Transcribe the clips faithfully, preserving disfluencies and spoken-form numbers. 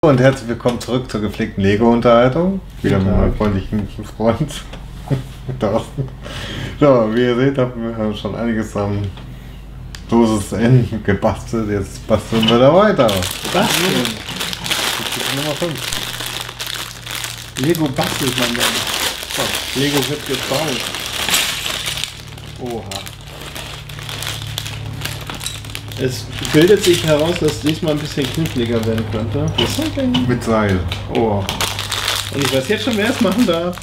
Und herzlich willkommen zurück zur gepflegten Lego-Unterhaltung. Wieder mit meinem freundlichen Freund Thorsten. So, wie ihr seht, haben wir schon einiges am Dosis N gebastelt. Jetzt basteln wir da weiter. Basteln? Nummer fünf. Lego bastelt man dann. Oh, Lego wird gebaut. Oha. Es bildet sich heraus, dass diesmal ein bisschen kniffliger werden könnte. Mit Seil. Oh. Und ich weiß jetzt schon, wer es machen darf.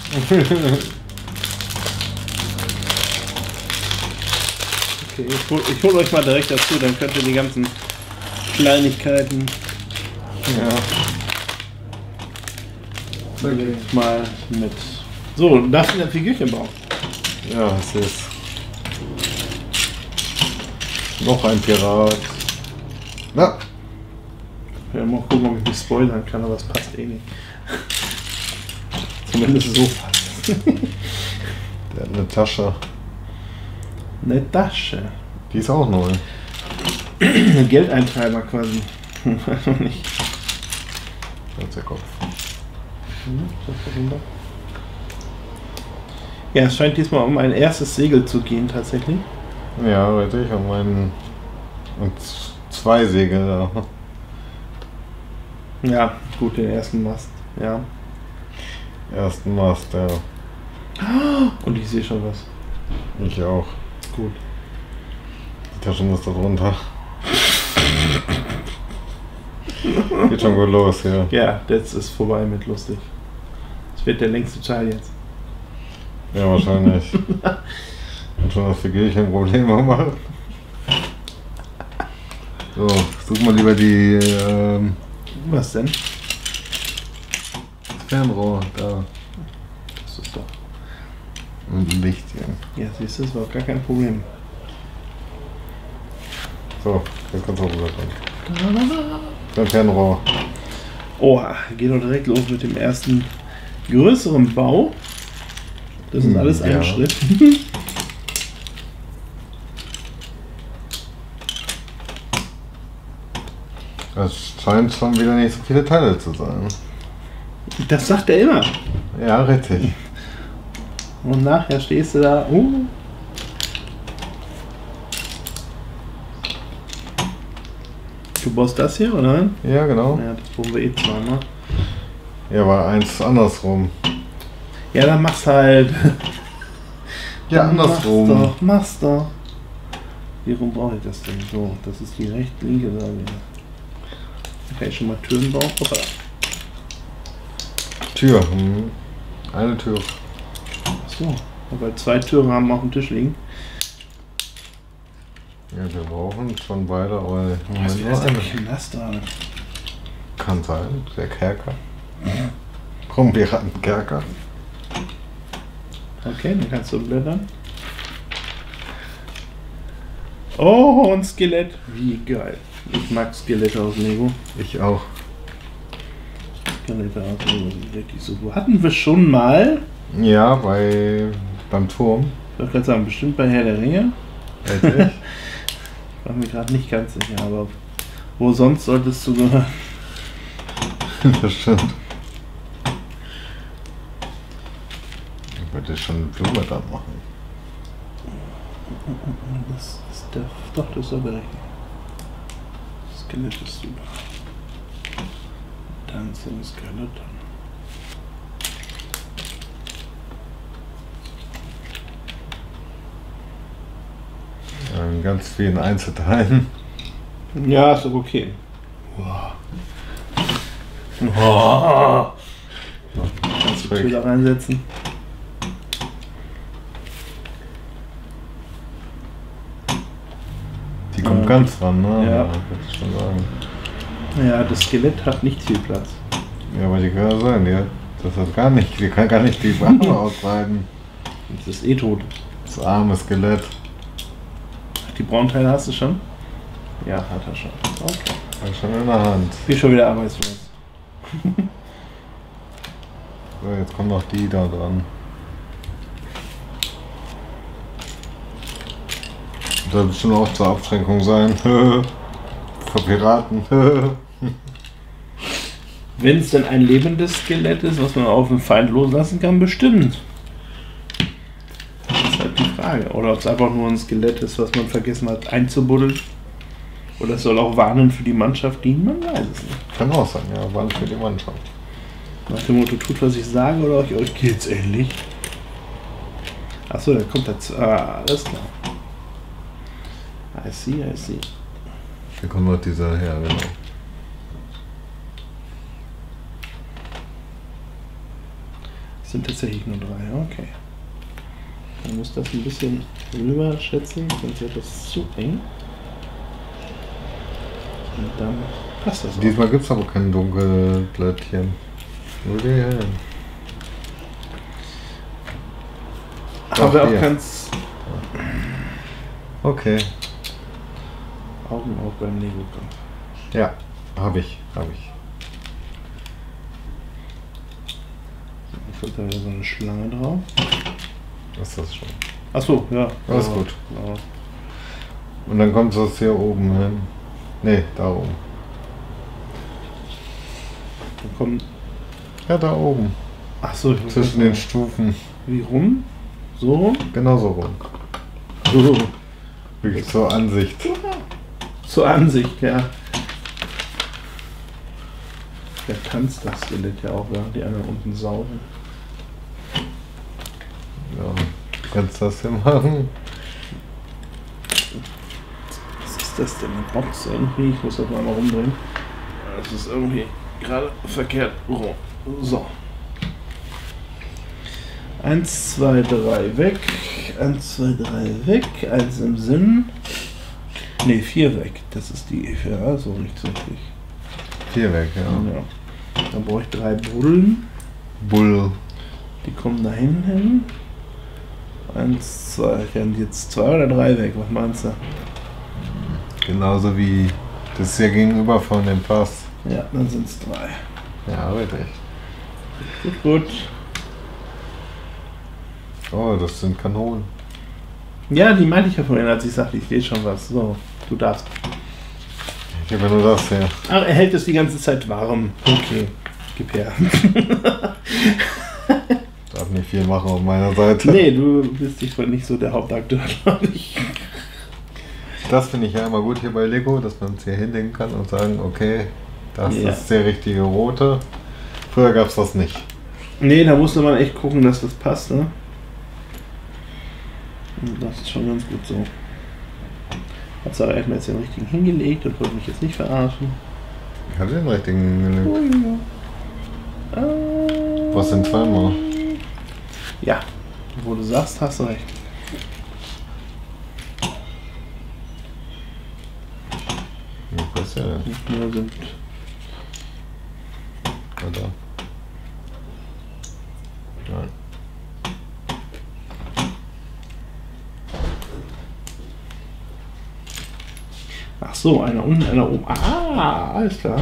Okay, ich hol, ich hol euch mal direkt dazu, dann könnt ihr die ganzen Kleinigkeiten Ja. okay. mal mit. So, darf ich ein Figürchen bauen? Ja, es ist noch ein Pirat. Na, Ja, mal gucken, ob ich mich spoilern kann, aber es passt eh nicht. Zumindest so fast. der hat eine Tasche. Eine Tasche. Die ist auch neu. Ein Geldeintreiber quasi. Weiß noch nicht. Das ist der Kopf. Ja, es scheint diesmal um ein erstes Segel zu gehen tatsächlich. Ja, richtig. Und mein und zwei Segel da. Ja, gut, den ersten Mast. Ja. Ersten Mast, ja. Und ich sehe schon was. Ich auch. Gut. Die Tasche muss da drunter. Geht schon gut los hier. Ja, jetzt ist vorbei mit lustig. Das wird der längste Teil jetzt. Ja, wahrscheinlich. Und schon das Figürchen Probleme machen. So, such mal lieber die ähm, Was denn? das Fernrohr da. Das ist doch. Und ein Lichtchen. Ja, siehst du, das war auch gar kein Problem. So, jetzt kannst du auch rüber. Ein Fernrohr. Oha, geht doch direkt los mit dem ersten größeren Bau. Das ist alles Ja. ein Schritt. Das scheint schon wieder nicht so viele Teile zu sein. Das sagt er immer. Ja, richtig. Und nachher stehst du da. Uh. Du baust das hier, oder? Ja, genau. Ja, das bauen wir eh zweimal. Ja, war eins andersrum. Ja, dann mach's halt. Ja, Dann andersrum. Mach's doch, mach's doch. Wie rum brauche ich das denn? So, das ist die rechte, linke Seite. Okay, schon mal Türen bauen. Hoppala. Tür. Hm. Eine Tür. Achso, weil zwei Türen haben auf dem Tisch liegen. Ja, wir brauchen schon beide, aber Was Moment, ist nur denn eine. Knaster? Kann sein, der Kerker. Komm, wir hatten Kerker. Okay, dann kannst du blättern. Oh, ein Skelett. Wie geil. Ich mag Skelette aus Lego. Ich auch. Skelette aus Lego sind richtig super. Hatten wir schon mal. Ja, bei beim Turm. Ich wollte gerade sagen, bestimmt bei Herr der Ringe. Richtig. War mir gerade nicht ganz sicher, aber wo sonst solltest du gehören? Das stimmt. Ich würde schon eine Blume dann machen. Das ist der, doch, das ist aber richtig. Skelett ist super. Dancing Skeleton. Ja, in ganz vielen Einzelteilen. Ja, ist doch okay. Wow. Wow. Kannst du die Tür da reinsetzen? Die kommt Ja. ganz ran, ne? Ja. Würde ich schon sagen. Ja, das Skelett hat nicht viel Platz. Ja, aber die kann ja sein, die hat, das hat gar nicht, die kann gar nicht die Arme ausbreiten. Das ist eh tot. Das arme Skelett. Die braunen Teile hast du schon? Ja, hat er schon. Okay. Hat schon in der Hand. Bin schon wieder arbeitslos. So, jetzt kommt noch die da dran. Soll bestimmt auch zur Abschränkung sein. Für Piraten. Wenn es denn ein lebendes Skelett ist, was man auf den Feind loslassen kann, bestimmt. Das ist halt die Frage. Oder ob es einfach nur ein Skelett ist, was man vergessen hat einzubuddeln. Oder es soll auch warnen für die Mannschaft dienen, man weiß es nicht. Kann auch sein, ja, warnen für die Mannschaft. Nach dem Motto, tut was ich sage oder euch, euch geht's ähnlich. Achso, der kommt dazu. Ah, alles klar. I see, I see. Hier kommt noch dieser her, genau. Es sind tatsächlich nur drei, okay. Man muss das ein bisschen rüber schätzen, sonst wird das zu eng. Und dann passt das auch. Diesmal gibt es aber kein Dunkelblättchen. Nur die hellen. Haben wir auch hier. ganz Okay. Augen auf beim Lego kommt. Ja, habe ich, habe ich. Ich wollte da so eine Schlange drauf. Was ist das schon? Achso, ja. Alles ja, gut. Ja. Und dann kommt das hier oben hin. Ne, da oben. Dann kommt. Ja, da oben. Achso, ich Zwischen den Stufen. Wie rum? So rum? Genauso rum. So. Wirklich zur Ansicht. Zur Ansicht, ja. Der tanzt das Skelett ja auch, während die anderen unten saugen. Ja, du kannst das hier machen. Was ist das denn? Eine Box irgendwie? Ich muss das mal rumdrehen. Das ist irgendwie gerade verkehrt rum. So. Eins, zwei, drei weg. Eins, zwei, drei weg. Eins im Sinn. Ne, vier weg. Das ist die. Ja, so richtig. Vier weg, ja. Ja. Dann brauche ich drei Buddeln. Bull. Die kommen da hinten hin. Eins, zwei. Werden jetzt zwei oder drei weg? Was meinst du? Genauso wie das hier gegenüber von dem Pass. Ja, dann sind es drei. Ja, richtig. Gut, gut. Oh, das sind Kanonen. Ja, die meinte ich ja vorhin, als ich sagte, ich sehe schon was. So, du darfst. Ich habe nur das hier. Ach, er hält es die ganze Zeit warm. Okay, gib her. Darf nicht viel machen auf meiner Seite. Nee, du bist dich wohl nicht so der Hauptakteur, glaube ich. Das finde ich ja immer gut hier bei Lego, dass man es hier hinlegen kann und sagen, okay, das Ja. ist der richtige rote. Früher gab es das nicht. Nee, da musste man echt gucken, dass das passt, ne? Und das ist schon ganz gut so. Hab's aber erstmal jetzt den richtigen hingelegt und wollte mich jetzt nicht verarschen. Ich habe den richtigen gelegt. Oh, ja. äh, Was sind zweimal? Ja, wo du sagst, hast du recht. Was ist ja denn? Nicht nur sind. Oder? Nein. Ach so, einer unten, einer oben. Ah, alles klar.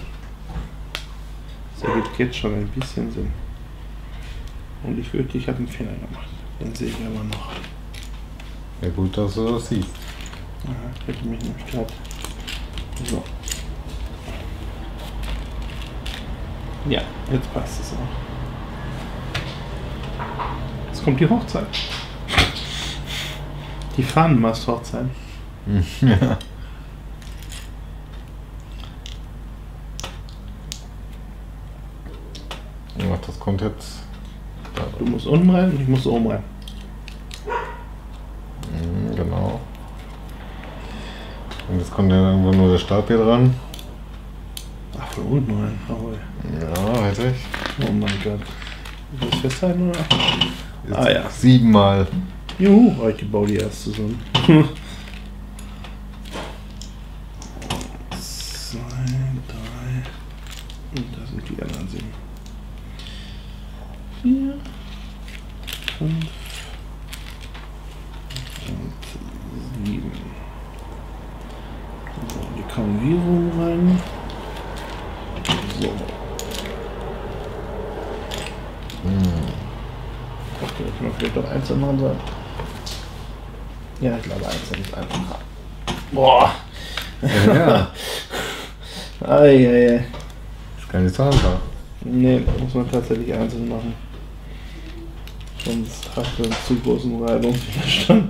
Das ergibt jetzt schon ein bisschen Sinn. Und ich fürchte, ich habe einen Fehler gemacht. Den sehe ich aber noch. Ja, gut, dass du das siehst. Aha, ich hätte mich nämlich gerade. So. Ja, jetzt passt es auch. Jetzt kommt die Hochzeit. Die Fahnenmast-Hochzeit. Ja. Ach, das kommt jetzt. Du musst unten rein und ich muss oben rein. Mhm, genau. Und jetzt kommt ja irgendwo nur der Stab hier dran. Ach, von unten rein. Jawohl. Ja, weiß ich. Oh mein Gott. Soll ich festhalten oder? Jetzt Ah, ja. Siebenmal. Juhu, oh, ich baue die erst zusammen. Zwei, drei. Und da sind die anderen sieben. Vier, fünf und sieben. So, die kommen hier rum rein. So. Hm. Okay, ich kann vielleicht doch einzeln machen sollen. Ja, ich glaube einzeln ist einfacher. Boah! Ja, ja. Eieiei. Ist gar nicht so einfach. Nee, muss man tatsächlich einzeln machen. Sonst hast du einen zu großen Reibungswiderstand.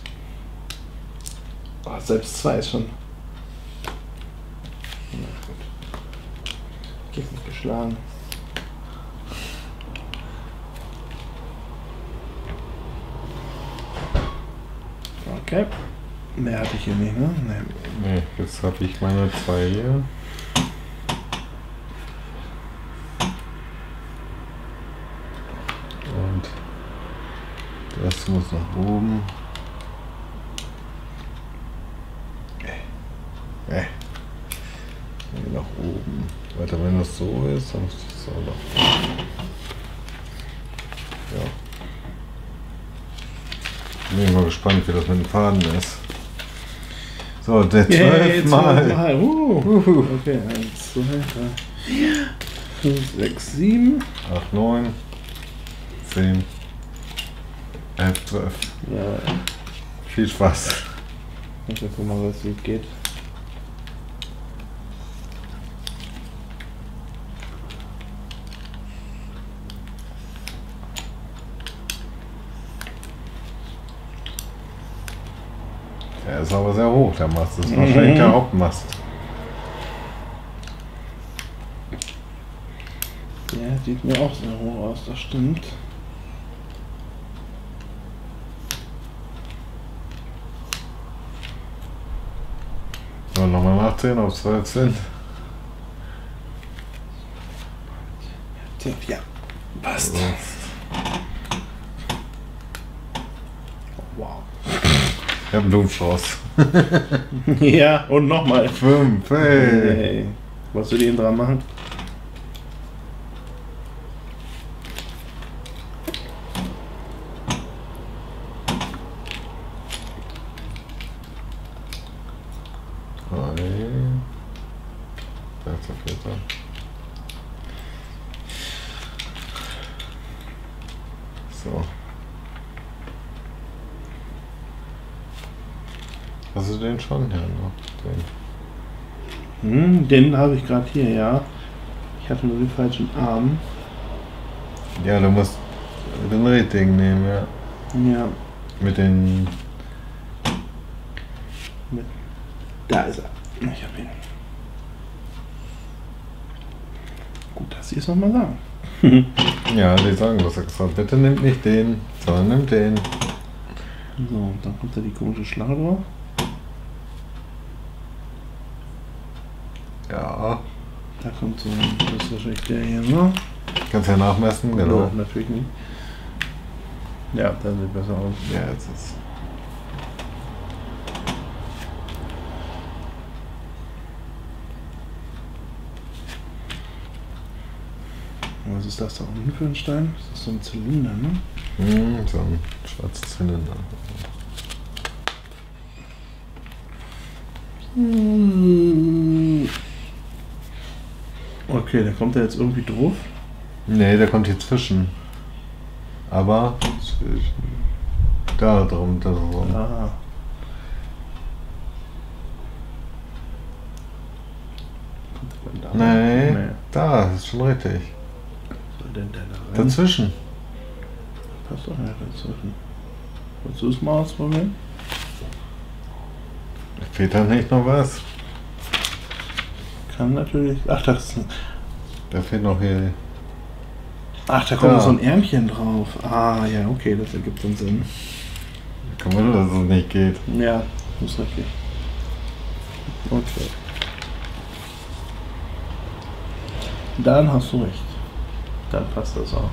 Oh, selbst zwei ist schon. Na gut. Geht nicht geschlagen. Okay. Mehr hatte ich hier nicht, ne? Nee. Nee, jetzt habe ich meine zwei hier. Und das muss nach oben. Äh. Nee, nach oben. Weiter, wenn das so ist, dann muss das so nach oben. Ja. Bin mal gespannt, wie das mit dem Faden ist. So, der zwölf Mal. Uh. Uh. Okay, eins, zwei, drei, vier, fünf, sechs, sieben, acht, neun, zehn, elf, zwölf. Ja. Viel Spaß. Ich guck mal, was wie geht. Der ist aber sehr hoch, der Mast. Das ist wahrscheinlich der Hauptmast. Ja, sieht mir auch sehr hoch aus, das stimmt. So, nochmal nachzählen, ob es zwölf sind. Ja, passt. So. Wow. Ich habe einen Blumenstrauß. Ja, und nochmal. Fünf, hey. Hey. Wolltest du den dran machen? Drei. Sechster, vierter. So. Hast du den schon? Ja, noch den. Hm, den habe ich gerade hier, ja. Ich hatte nur den falschen Arm. Ja, du musst den richtigen nehmen, ja. Ja. Mit den. Mit. Da ist er. Ich habe ihn. Gut, dass Sie es nochmal sagen. Ja, die sagen, was er gesagt hat. Bitte nimmt nicht den, sondern nimmt den. So, dann kommt da die komische Schlange drauf. Ja. Da kommt so ein. Das ist wahrscheinlich der hier, ne? Kannst ja nachmessen, genau. Ja, natürlich nicht. Ja, das sieht besser aus. Ja, jetzt ist. Was ist das da unten für ein Stein? Das ist so ein Zylinder, ne? Hm, so ein schwarzer Zylinder. Okay, da kommt er jetzt irgendwie drauf. Nee, der kommt hier zwischen. Aber zwischen. Da drum, da drum. Ah. Kommt er denn da? Nee, Nee. da, ist schon richtig. Was soll denn der da rein? Dazwischen. Passt doch ja dazwischen. Willst du es mal ausprobieren? Fehlt da nicht noch was? Kann natürlich. Ach, das ist. Da fehlt noch hier. Ach, da kommt Da. noch so ein Ärmchen drauf. Ah, ja, okay, das ergibt dann Sinn. Kann man, dass es nicht geht. Ja, ist richtig. Okay. Dann hast du recht. Dann passt das auch.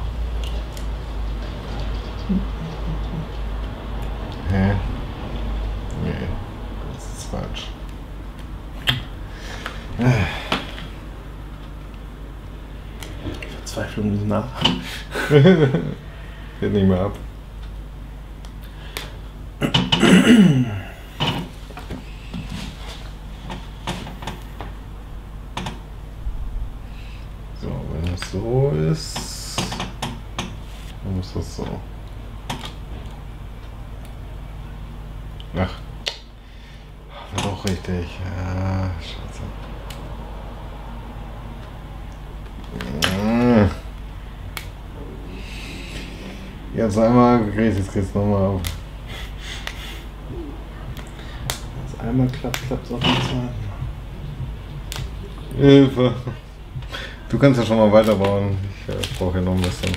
Hä? Nee, das ist falsch. Verzweiflung ist nah. Geht nicht mehr ab. So, wenn das so ist, dann ist das so. Ach, war doch richtig. Ja, scheiße. Jetzt einmal gekriegt, jetzt kriegst du nochmal auf. Wenn es einmal klappt, klappt es auch den zweiten. Hilfe. Du kannst ja schon mal weiterbauen. Ich äh, brauche ja noch ein bisschen.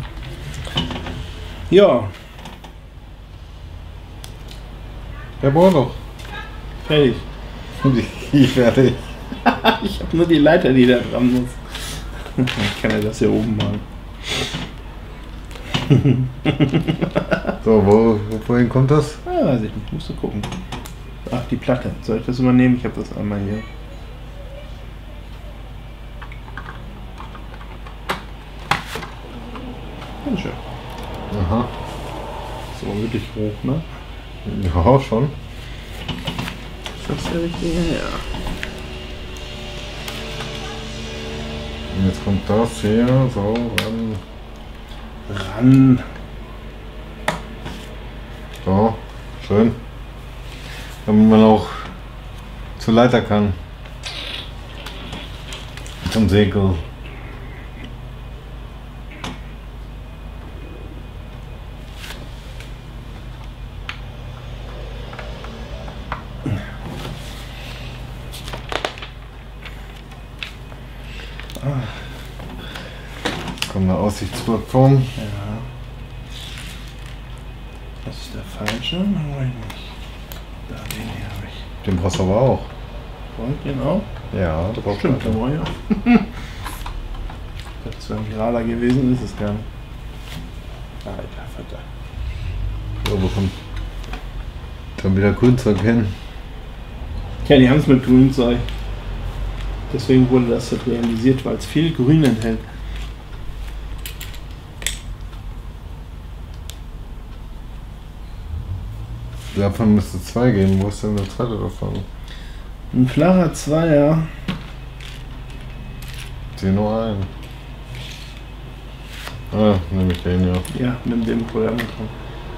Ja. Ja, bau doch. Fertig. Ich fertig. Ich habe nur die Leiter, die da dran muss. Ich kann ja das hier oben machen. So, wo, wohin kommt das? Ah, weiß ich nicht, musst du gucken. Ach, die Platte. Soll ich das übernehmen? Ich habe das einmal hier. Ganz schön. Aha. So wirklich hoch, ne? Ja, schon. Ist das der richtige? Ja. Und jetzt kommt das hier, so, ran. Ran. So, schön. Damit man auch zur Leiter kann. Zum Segel. Kommt eine Aussichtsplattform. Ja. Das ist der falsche? Den habe ich nicht. Da, den hier habe ich. Den brauchst du aber auch. Wollt ihr den auch? Ja, du brauchst Stimmt, da einen. brauche ich auch. Das wäre ein gerader gewesen, ist es gar nicht. Alter, Vater. So, bekommt dann wieder Grünzeug hin. Ja, die haben es mit Grünzeug. Deswegen wurde das halt realisiert, weil es viel Grün enthält. Davon müsste es zwei geben. Wo ist denn der zweite davon? Ein flacher Zweier. Ich sehe nur einen. Ah, nehme ich den, ja. Ja, nimm den Programm dran.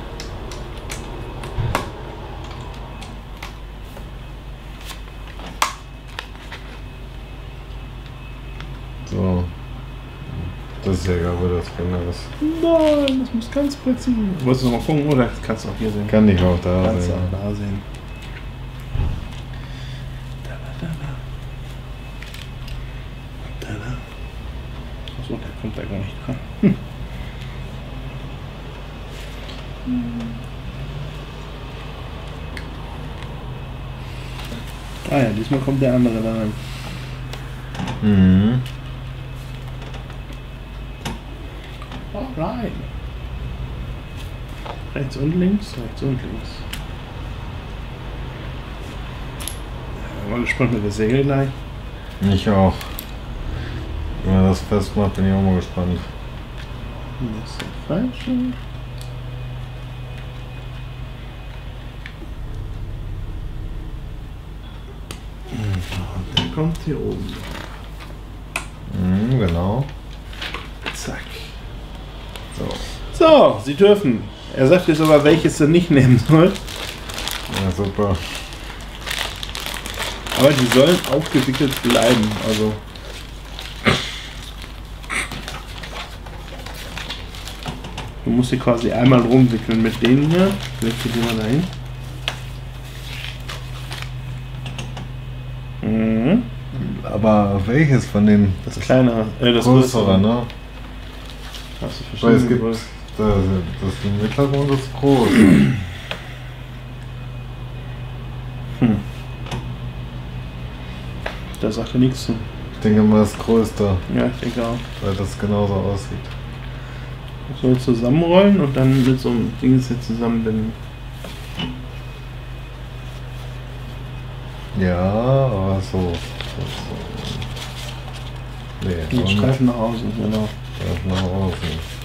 So. Das ist ja egal, wo das Kinder ist. Nein, das muss ganz präzise. Wolltest du noch mal gucken, oder? Das kannst du auch hier sehen. Kann ich auch da Kannst du sehen. auch da sehen. Da, da, da, da. Da, da. Achso, der kommt da gar nicht dran. Hm. Ah ja, diesmal kommt der andere da rein. Mhm. Alright. Rechts und links, rechts und links. Ja, mal gespannt mit der Segel gleich. Ich auch. Wenn man das festmacht, bin ich auch mal gespannt. Das ist der falsche. Und der kommt hier oben. Mhm, genau. Zack. So. So, Sie dürfen. Er sagt jetzt aber, welches er nicht nehmen soll. Ja, super. Aber die sollen aufgewickelt bleiben. Also. Du musst sie quasi einmal rumwickeln mit denen hier. Leg die mal dahin. Mhm. Aber welches von den Das kleine, äh, das größere, ne? Hast du Weil es verstanden? gibt das, das mittlere und das große. Hm. Da sagt er nichts zu. Ich denke mal das größte, Ja, ich denke auch. weil das genauso aussieht. Das soll zusammenrollen und dann mit so einem Ding hier zusammenbinden. Ja, aber so. so, so. Nee, Den und Streifen nach außen, genau. Streifen nach außen.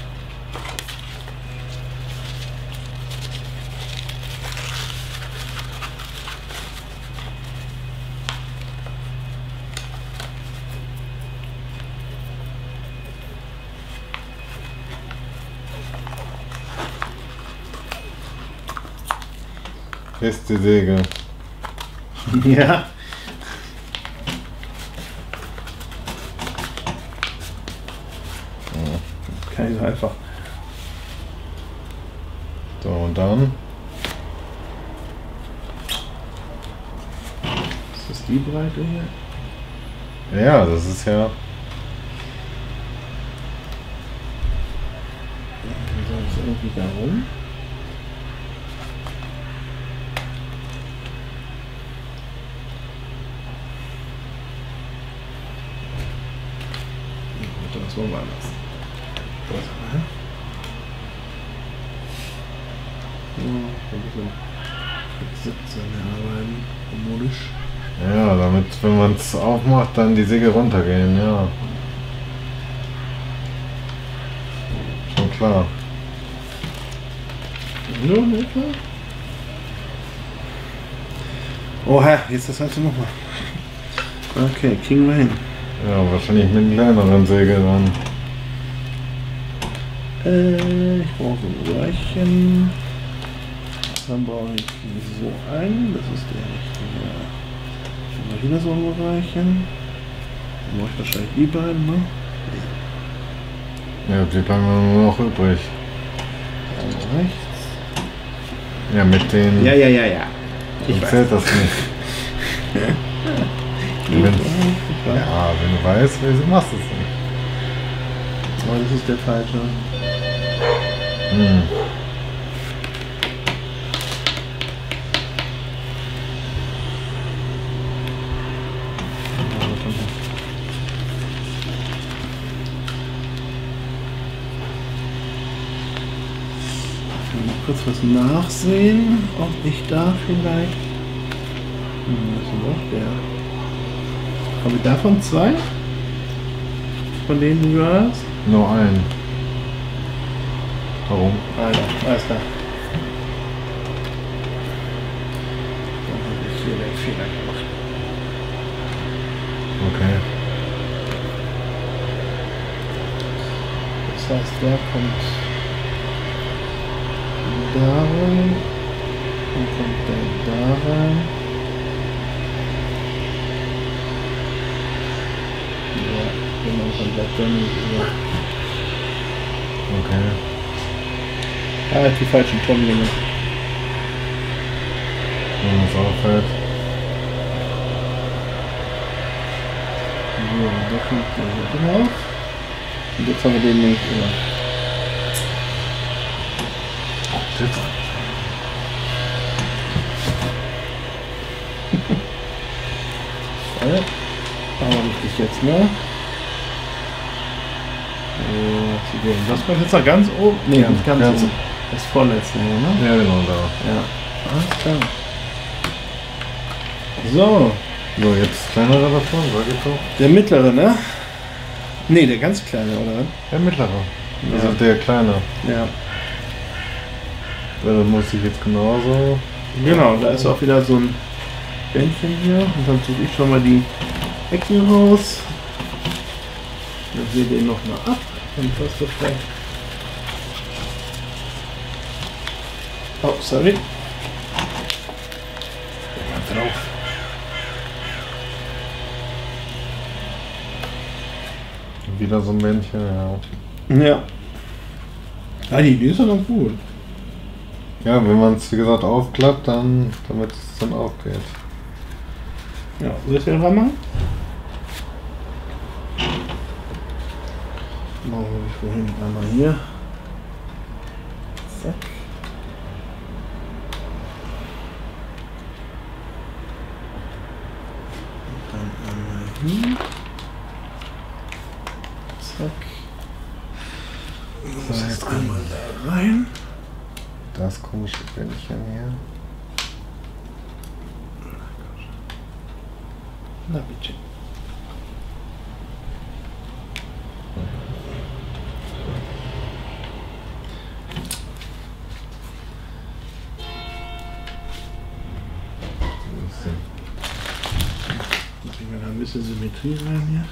Feste Säge. Ja. Kann ich so einfach. So, und dann? Ist das die Breite hier? Ja, das ist ja... Soll es irgendwie da rum? Das wollen wir anders. Ja, ein bisschen siebzehn arbeiten, harmonisch. Ja, damit, wenn man es aufmacht, dann die Segel runtergehen, ja. Schon klar. Ja, nicht klar. Oha, jetzt das Ganze nochmal. Okay, kriegen wir hin. Ja, wahrscheinlich mit einem kleineren Segel dann. Äh, ich brauche so ein Röhrchen. Dann brauche ich so einen. Das ist der richtige. Dann brauche ich wieder so ein Röhrchen. Dann brauche ich wahrscheinlich die beiden, ne? Ja, die bleiben nur noch übrig. Dann rechts. Ja, mit den... Ja, ja, ja, ja. Ich zählt das nicht. Wenn, ja, wenn du weißt, wieso machst du es nicht? Oh, das ist der falsche. Hm. Kurz was nachsehen, ob ich da vielleicht. Hm, das ist doch der. Habe ich davon zwei? Von denen, die du hast? Nur einen. Warum? Alter, alles klar. Dann habe ich hier den Fehler gemacht. Okay. Das heißt, der kommt da rein. Dann kommt der da rein. Ja, genau, komplett dann über. Okay. Ah, die falschen Tomlinge. Wenn man es auffällt. So, da kommt der hier drauf. Und jetzt haben wir den nicht über. Shit. Ja, aber richtig jetzt, ne? Das war jetzt noch ganz oben. Ne, Ja, nicht ganz ganz oben. Das vorletzte, ne? Ja, genau da. Ja. Alles klar. So. So, jetzt kleinere davon, sag ich doch. Der mittlere, ne? Ne, der ganz kleine, oder? Der mittlere. Ja. Also der kleine. Ja. Da muss ich jetzt genauso. Genau, da ist auch wieder so ein Bändchen hier. Und dann suche ich schon mal die Ecken raus. Dann seht ihr noch mal ab. Dann passt das gleich. Oh, sorry. Mal drauf. Wieder so ein Männchen, ja. Ja. Ah, die Idee ist ja noch gut. Ja, wenn man es wie gesagt aufklappt, dann damit es dann aufgeht. Ja, soll ich den ranmachen? Machen wir wie vorhin einmal hier. Zack. Und dann einmal hier. Zack. So, jetzt einmal da rein. Das komische Bändchen hier. Na bitte. Bringen wir da ein bisschen Symmetrie rein hier.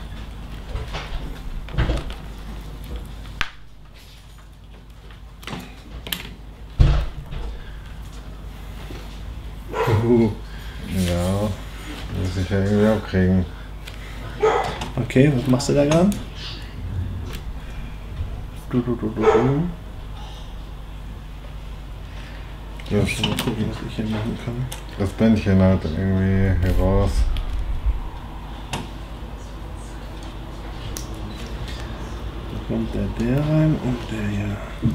Uh. Ja, muss ich ja irgendwie abkriegen. Okay, was machst du da gerade? Du, du, du, du, du. Ich muss schon mal gucken, was ich hier machen kann. Das Bändchen halt irgendwie hier raus. Da kommt der der rein und der hier.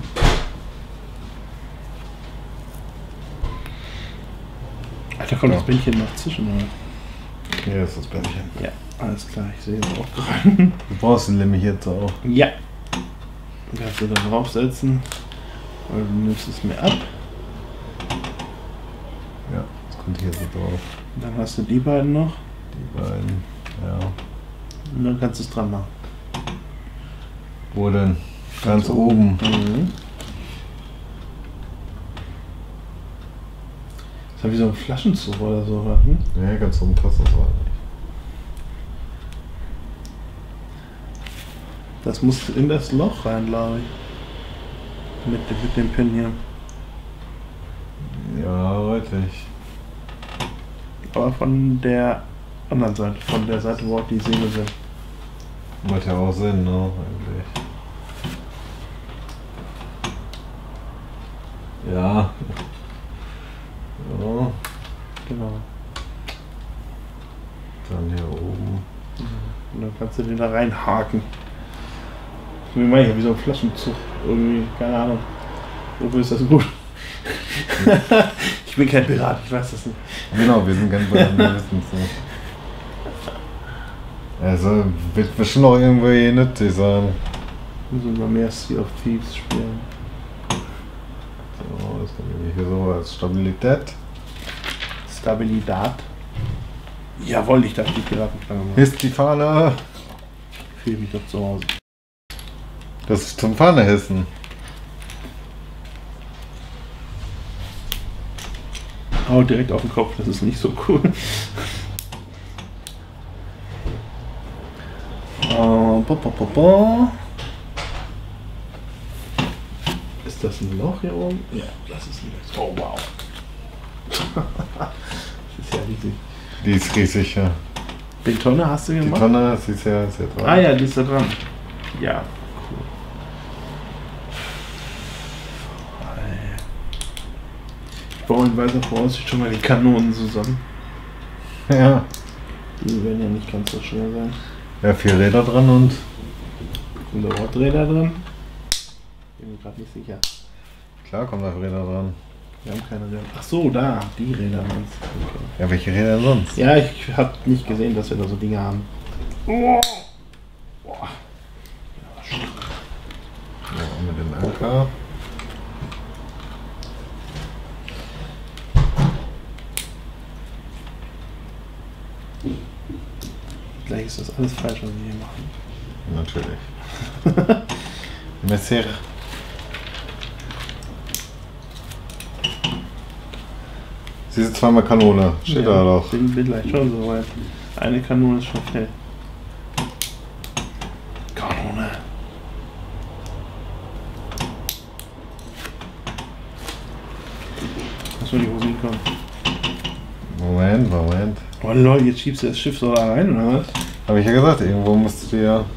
Ach, da kommt Ja. das Bändchen noch zwischen, oder? Hier ist das Bändchen. Ja, alles klar, ich sehe es auch gerade. Du brauchst den nämlich jetzt auch. Ja. Dann kannst du da draufsetzen. Oder du nimmst es mir ab. Ja, das kommt hier so drauf. Dann hast du die beiden noch. Die beiden. Ja. Und dann kannst du es dran machen. Wo denn? Ganz oben. Mhm. Das ist ja wie so ein Flaschenzug oder so, hm? Ja, ganz oben passt das auch nicht. Das muss in das Loch rein, glaube ich. Mit, mit dem Pin hier. Ja, richtig. Aber von der anderen Seite, von der Seite, wo auch die Segel sind. Macht ja auch Sinn, ne? Eigentlich. Ja. Ja. Genau. Dann hier oben. Und dann kannst du den da reinhaken. Wie meine ich, wie so ein Flaschenzug. Irgendwie, keine Ahnung. Wofür ist das gut? Ich bin kein Pirat, ich weiß das nicht. Genau, wir sind ganz bei wir wissen es nicht. Also, wird bestimmt auch irgendwie nützlich sein. Müssen wir mehr Sea of Thieves spielen. So, das kommt nämlich hier so als Stabilität. Stabilität. Jawohl, ich darf die Piratenflagge machen. Hisst die Fahne. Ich fühle mich doch zu Hause. Das ist zum Fahne hissen. Hau direkt auf den Kopf, das ist nicht so cool. Uh, bo, bo, bo, bo. Ist das ein Loch hier oben? Ja, das ist ein Loch. Oh wow. Das ist ja riesig. Die ist riesig, ja. Die Tonne hast du Die gemacht? Tonne, sie ist ja, ist ja dran. Ah ja, die ist da dran. Ja, cool. Ich baue in weiser Voraussicht schon mal die Kanonen zusammen. Ja. Die werden ja nicht ganz so schwer sein. Ja, vier Räder dran und. Sind da Worträder drin? Bin mir gerade nicht sicher. Klar kommen da Räder dran. Wir haben keine Räder. Ach so, da, die Räder meinst du. Okay. Ja, welche Räder denn sonst? Ja, ich habe nicht gesehen, dass wir da so Dinge haben. Oh. Boah. Ja, mit dem Anker. Gleich ist das alles falsch, was wir hier machen. Natürlich. Messer. Sie ist zweimal Kanone. Steht ja, da doch. Bin, bin gleich schon so weit. Eine Kanone ist schon fällt. Kanone. Lass mal die Musik kommen. Moment, Moment. Oh Leute, jetzt schiebst du das Schiff so da rein, oder was? Habe ich ja gesagt, irgendwo musst du ja.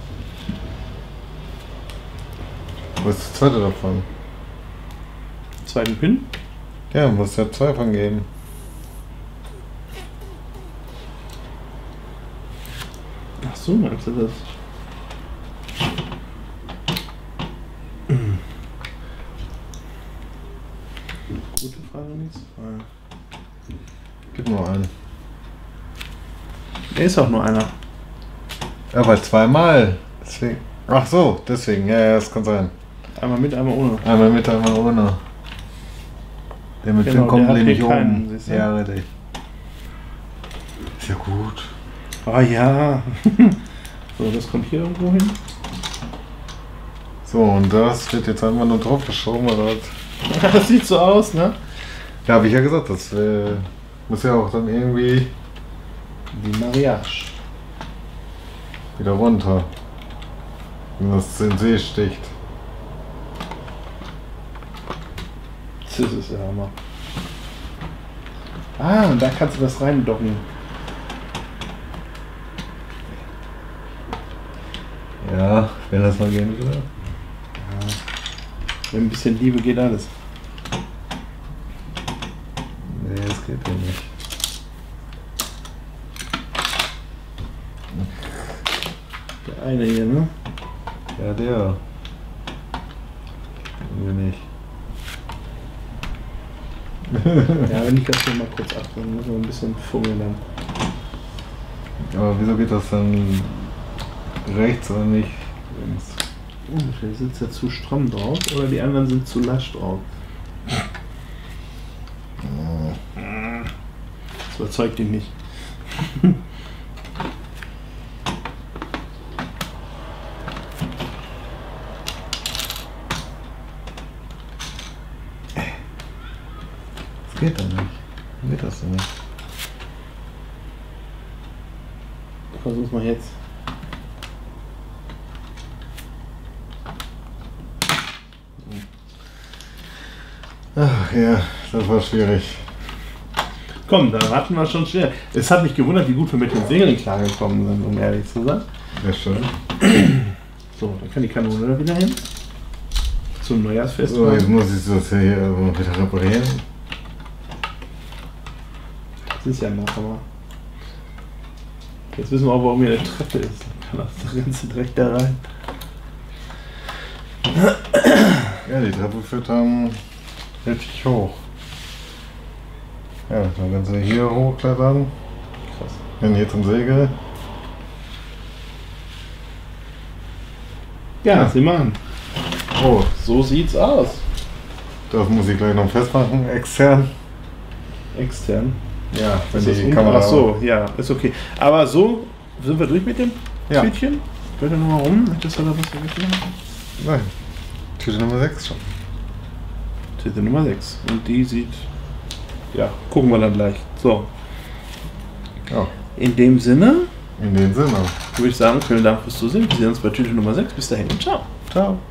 Wo ist der zweite davon? Zweiten Pin? Ja, muss ja zwei von geben. Ach so, meinst du das? Gute Frage, nächste Frage. Gib nur einen. Er ist auch nur einer. Ja, weil zweimal. Deswegen. Ach so, deswegen. Ja, ja, das kann sein. Einmal mit, einmal ohne. Einmal mit, einmal ohne. Der mit Genau, Film kommt der hat nämlich hier keinen, oben. siehst du? Ja, richtig. Ist ja gut. Ah ja. So, das kommt hier irgendwo hin. So, und das wird jetzt einfach nur drauf geschoben, oder? Das sieht so aus, ne? Ja, habe ich ja gesagt, das äh, muss ja auch dann irgendwie Die Mariage. wieder runter. Wenn das in den See sticht. Das ist ja Hammer. Ah, und da kannst du das reindocken. Ja, wenn das mal gehen würde. Mit ein bisschen Liebe geht alles. geht ja nicht. Der eine hier, ne? Ja, der. Irgendwie nicht. Ja, wenn ich das hier mal kurz ab, dann müssen wir ein bisschen fummeln dann. Aber wieso geht das dann rechts oder nicht links? Oh, vielleicht sitzt er zu stramm drauf oder die anderen sind zu lasch drauf. Das überzeugt ihn nicht. Das geht doch nicht. Geht das denn nicht? Versuch's mal jetzt. Ach ja, das war schwierig. Komm, da hatten wir schon schwer. Es hat mich gewundert, wie gut wir mit den Segeln klargekommen sind, um ehrlich zu sein. Ja, schön. So, dann kann die Kanone da wieder hin. Zum Neujahrsfest. So, jetzt muss ich das hier wieder reparieren. Das ist ja noch, aber. Jetzt wissen wir auch, warum hier eine Treppe ist. Dann kann das Ganze direkt da rein. Ja, die Treppe führt dann richtig hoch. Ja, dann können sie hier hochklettern. Krass. Dann hier zum Segel. Ja, Ja. sieh mal an. Oh, So sieht's aus. das muss ich gleich noch festmachen, extern. Extern. Ja, wenn Ist das die un- Kamera. Ach so, ja, ist okay. Aber so sind wir durch mit dem Ja. Tütchen. Bitte nochmal rum, nicht, dass wir da was vergessen haben. Nein. Tüte Nummer sechs schon. Tüte Nummer sechs. Und die sieht. Ja, gucken wir dann gleich. So. Ja, In dem Sinne in dem Sinne. würde ich sagen, vielen Dank fürs Zusehen. Wir sehen uns bei Tüte Nummer sechs. Bis dahin. Ciao. Ciao.